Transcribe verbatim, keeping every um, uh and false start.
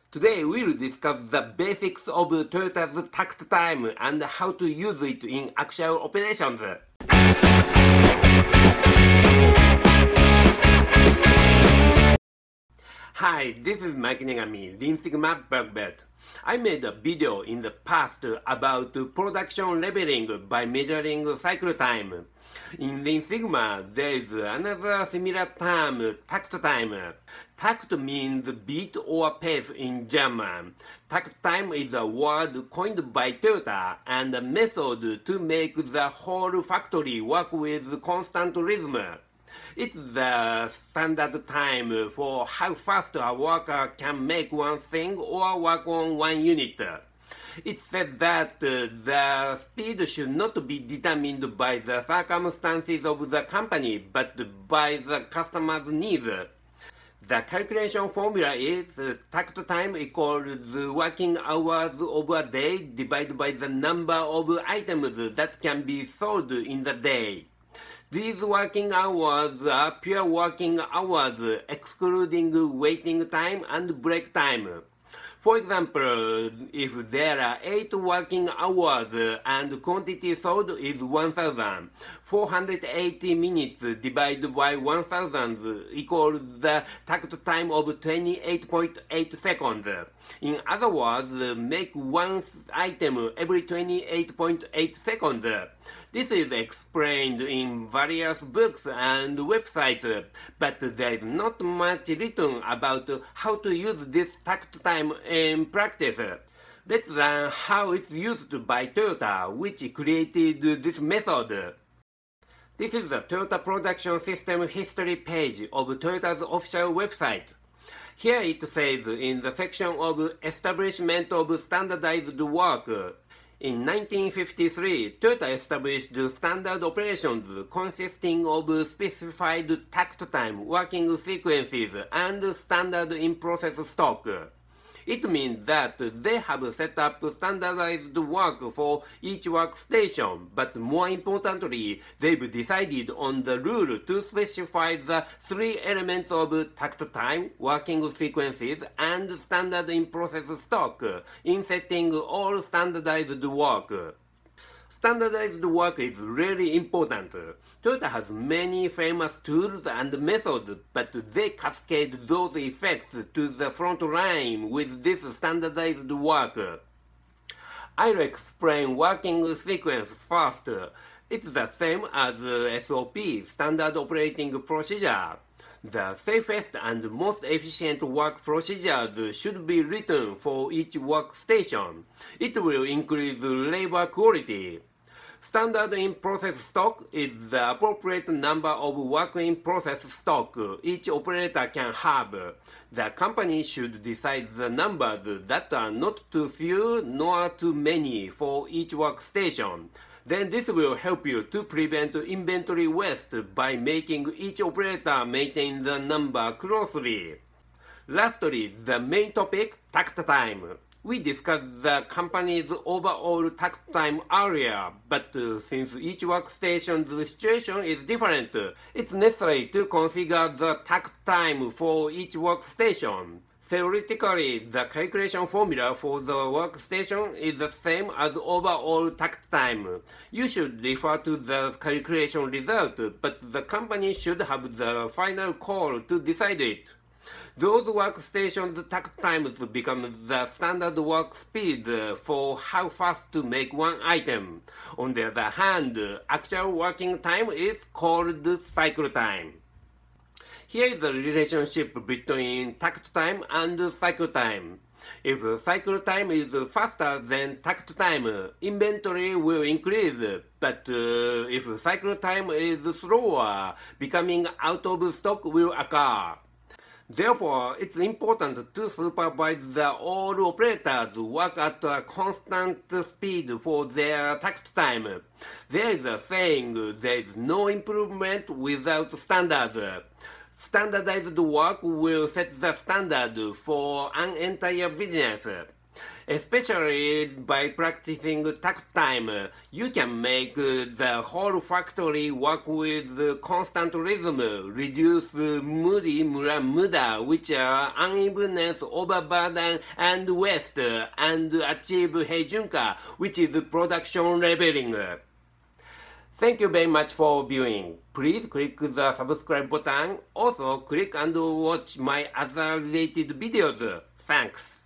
Today we'll discuss the basics of Toyota's Takt Time and how to use it in actual operations. Hi, this is Mike Negami, Lean Sigma Black Belt. I made a video in the past about production leveling by measuring cycle time. In Lean Sigma, there is another similar term, Takt Time. Takt means beat or pace in German. Takt Time is a word coined by Toyota and a method to make the whole factory work with constant rhythm. It's the standard time for how fast a worker can make one thing or work on one unit. It says that uh, the speed should not be determined by the circumstances of the company, but by the customer's needs. The calculation formula is uh, takt time equals working hours of a day divided by the number of items that can be sold in the day. These working hours are pure working hours, excluding waiting time and break time. For example, if there are eight working hours and quantity sold is one thousand, four hundred eighty minutes divided by one thousand equals the takt time of twenty-eight point eight seconds. In other words, make one item every twenty-eight point eight seconds. This is explained in various books and websites, but there is not much written about how to use this takt time in practice. Let's learn how it's used by Toyota, which created this method. This is the Toyota Production System History page of Toyota's official website. Here it says in the section of Establishment of Standardized Work. In nineteen fifty-three, Toyota established standard operations consisting of specified takt time, working sequences, and standard in-process stock. It means that they have set up standardized work for each workstation, but more importantly, they've decided on the rule to specify the three elements of takt time, working sequences, and standard in-process stock in setting all standardized work. Standardized work is really important. Toyota has many famous tools and methods, but they cascade those effects to the front line with this standardized work. I'll explain working sequence first. It's the same as S O P, Standard Operating Procedure. The safest and most efficient work procedures should be written for each workstation. It will increase labor quality. Standard in-process stock is the appropriate number of work-in-process stock each operator can have. The company should decide the numbers that are not too few nor too many for each workstation. Then this will help you to prevent inventory waste by making each operator maintain the number closely. Lastly, the main topic, takt time. We discussed the company's overall takt time earlier, but uh, since each workstation's situation is different, it's necessary to configure the takt time for each workstation. Theoretically, the calculation formula for the workstation is the same as overall takt time. You should refer to the calculation result, but the company should have the final call to decide it. Those workstations' takt times become the standard work speed for how fast to make one item. On the other hand, actual working time is called cycle time. Here is the relationship between takt time and cycle time. If cycle time is faster than takt time, inventory will increase, but uh, if cycle time is slower, becoming out of stock will occur. Therefore, it's important to supervise the all operators work at a constant speed for their takt time. There is a saying, there is no improvement without standards. Standardized work will set the standard for an entire business. Especially by practicing Takt Time, you can make the whole factory work with constant rhythm, reduce moody muda, which are unevenness, overburden, and waste, and achieve Heijunka, which is production leveling. Thank you very much for viewing. Please click the subscribe button. Also, click and watch my other related videos. Thanks.